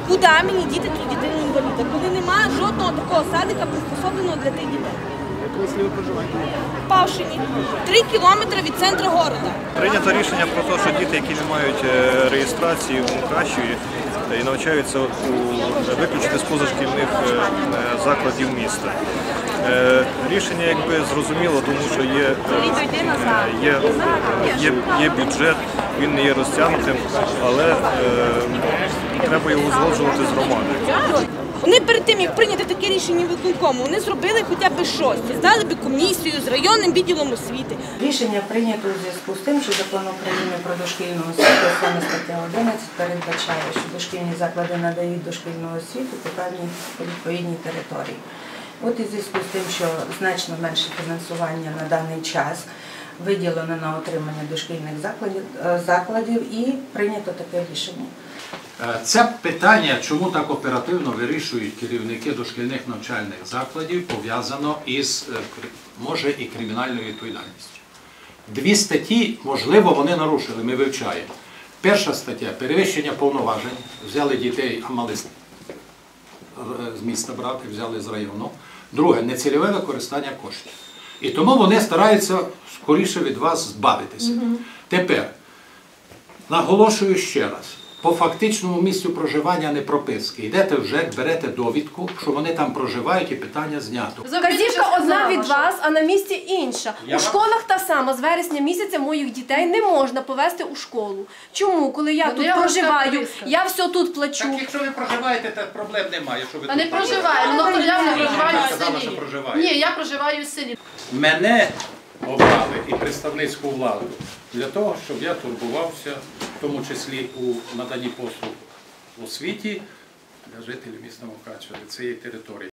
Куди мені діти тут дитину-інваліда, коли немає жодного такого садика, приспособленого для тих дітей? Якого ви проживаєте? В Павшині. 3 кілометри від центру міста. Прийнято рішення про те, що діти, які не мають реєстрації у кращої і навчаються виключити з позашкільних закладів міста. Рішення якби зрозуміло, тому що є бюджет, він не є розтягнутим, але треба його узгоджувати з громадою. Вони перед тим, як прийняти таке рішення виконкому, вони зробили хоча б щось, здали б комісію з районним відділом освіти. Рішення прийнято у зв'язку з тим, що Закон України про дошкільну освіту, саме стаття 11, передбачає, що дошкільні заклади надають дошкільну освіту по певній відповідній території. От і в зв'язку з тим, що значно менше фінансування на даний час виділено на отримання дошкільних закладів і прийнято таке рішення. Це питання, чому так оперативно вирішують керівники дошкільних навчальних закладів, пов'язано із, може, і кримінальною відповідальністю. 2 статті, можливо, вони нарушили, ми вивчаємо. Перша стаття – перевищення повноважень, взяли дітей, а мали з міста брати, взяли з району. Друге – нецільове використання коштів. І тому вони стараються скоріше від вас збавитися. Тепер, наголошую ще раз, по фактичному місцю проживання не прописки. Йдете в ЖЕК, берете довідку, що вони там проживають і питання знято. Вказівка одна від вас, а на місці інша. У школах та сама, з вересня місяця моїх дітей не можна повезти у школу. Чому? Коли я тут проживаю, я все тут плачу. Так якщо ви проживаєте, то проблем немає. Та не проживаємо, але я не проживаю в селі. Ні, я проживаю в селі. Мене обрали і представницьку владу для того, щоб я турбувався, в тому числі у наданні послуг у освіті для жителів міста Мукачева, цієї території.